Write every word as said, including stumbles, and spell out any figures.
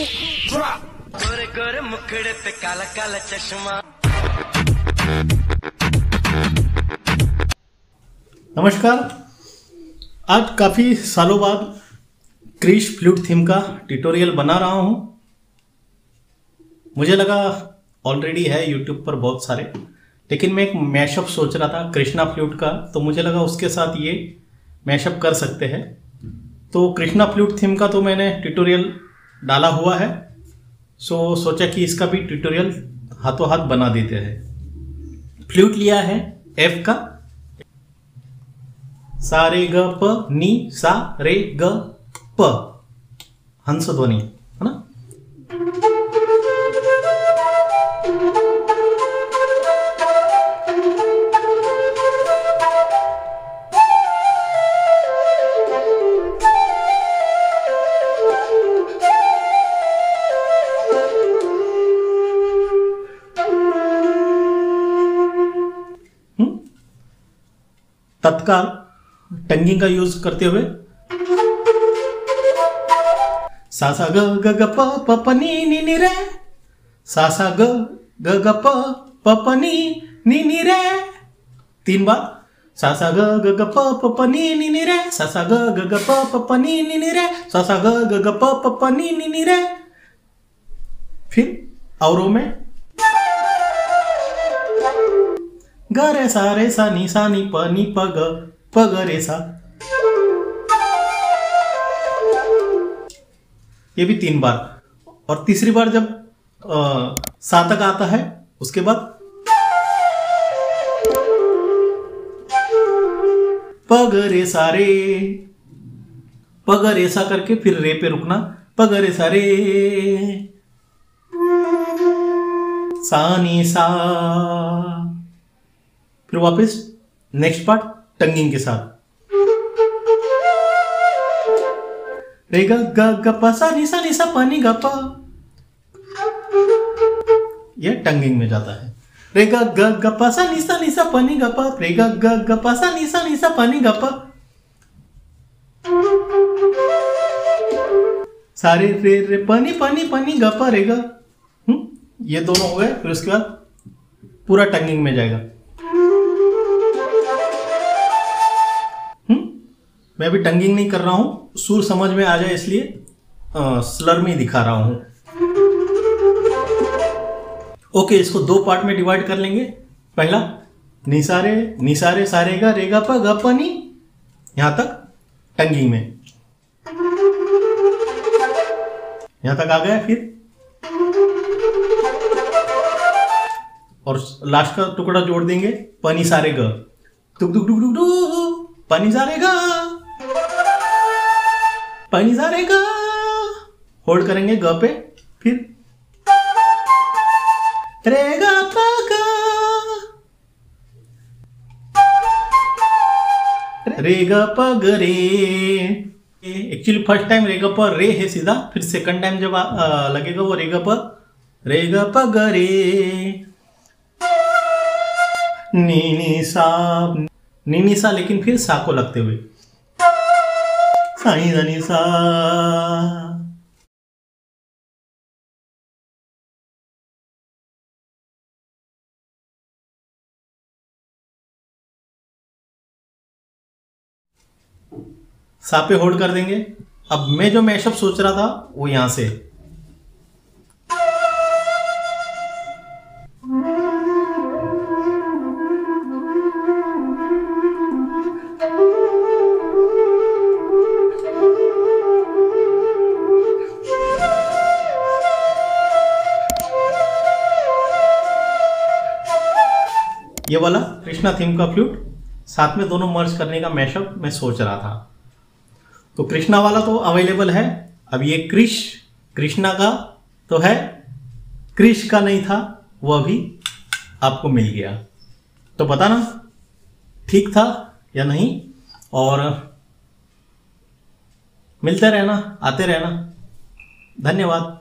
गोरे गोरे मुखड़े पे काला काला चश्मा। नमस्कार, आज काफ़ी सालों बाद क्रिश फ्लूट थीम का ट्यूटोरियल बना रहा हूँ। मुझे लगा ऑलरेडी है यूट्यूब पर बहुत सारे, लेकिन मैं एक मैशअप सोच रहा था कृष्णा फ्लूट का, तो मुझे लगा उसके साथ ये मैशअप कर सकते हैं। तो कृष्णा फ्लूट थीम का तो मैंने ट्यूटोरियल डाला हुआ है, सो सोचा कि इसका भी ट्यूटोरियल हाथों हाथ बना देते हैं। फ्लूट लिया है एफ का, सा रे ग प नी सा रे ग प, हंस ध्वनि है ना। तत्काल टंगिंग का यूज करते हुए सा सा ग ग ग प प प नी नी नी रे, सा सा ग ग ग प प प नी नी नी रे। तीन बार सा सा ग ग ग प प प नी नी नी रे, सा सा ग ग ग प प प नी नी नी रे, सा सा ग ग ग प प प नी नी नी रे। फिर औरों में ग रे सा रे सा नी सा नी प नी प ग प ग रे सा। ये भी तीन बार। और तीसरी बार जब आ, सा तक आता है, उसके बाद प ग रे सा रे, प ग रे सा करके फिर रे पे रुकना, प ग रे सा रे, सा नी सा। फिर वापस नेक्स्ट पार्ट टंगिंग के साथ, रे ग ग ग प सा नी सा नी सा प नी ग प, ये टंगिंग में जाता है। रे ग ग ग प सा नी सा नी सा प नी ग प, रे ग ग ग प सा नी सा नी सा प नी ग प, सारे रे रे प नी प नी प नी ग प रे ग। हम्म ये दोनों हो गए। फिर उसके बाद पूरा टंगिंग में जाएगा। मैं अभी टंगिंग नहीं कर रहा हूं, सुर समझ में आ जाए इसलिए स्लर में दिखा रहा हूं। ओके, इसको दो पार्ट में डिवाइड कर लेंगे। पहला निसारे निसारे सारे गा रेगा प ग प नी, यहां तक टंगिंग में, यहां तक आ गया। फिर और लास्ट का टुकड़ा जोड़ देंगे, पनी सारे ग टुक टुक टुक टुक टुक, पनी सारे गा पनी सारे गा, होल्ड करेंगे ग पे, फिर रे गा प गा, रे गा प ग रे। एक्चुअली फर्स्ट टाइम रे गा प रे है सीधा, फिर सेकंड टाइम जब आ, लगेगा वो रे गा प रे गा प ग रे, नी नी सा नी नी सा, लेकिन फिर सा को लगते हुए साई नी सा। सा पे होल्ड कर देंगे। अब मैं जो मैशअप सोच रहा था वो यहां से, ये वाला कृष्णा थीम का फ्लूट साथ में दोनों मर्ज करने का मैशअप मैं सोच रहा था। तो कृष्णा वाला तो अवेलेबल है। अब ये क्रिश कृष्णा का तो है, क्रिश का नहीं था, वो अभी आपको मिल गया। तो बताना ठीक था या नहीं, और मिलते रहना, आते रहना। धन्यवाद।